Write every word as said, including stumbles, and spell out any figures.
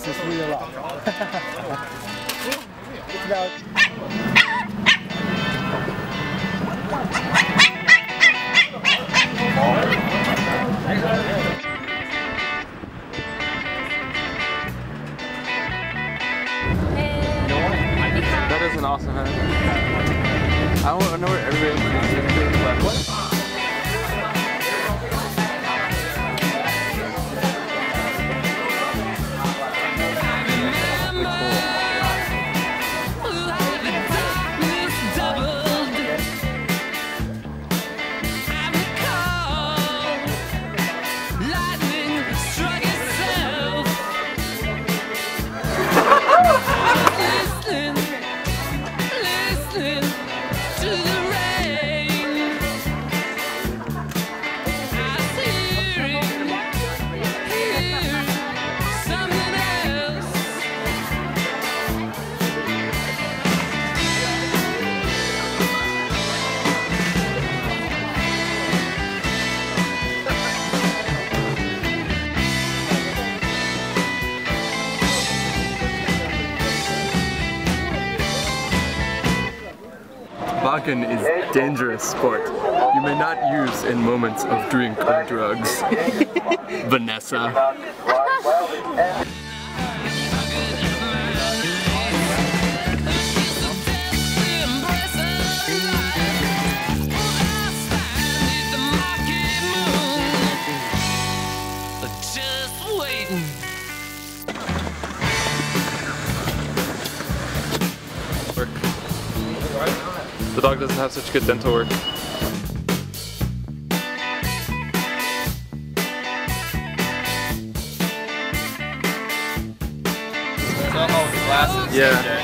This is really a lot. It's about that is an awesome hat. I don't know where everybody is. Toboggan is dangerous sport. You may not use in moments of drink or drugs. Vanessa. The dog doesn't have such good dental work. Oh, glasses. Yeah.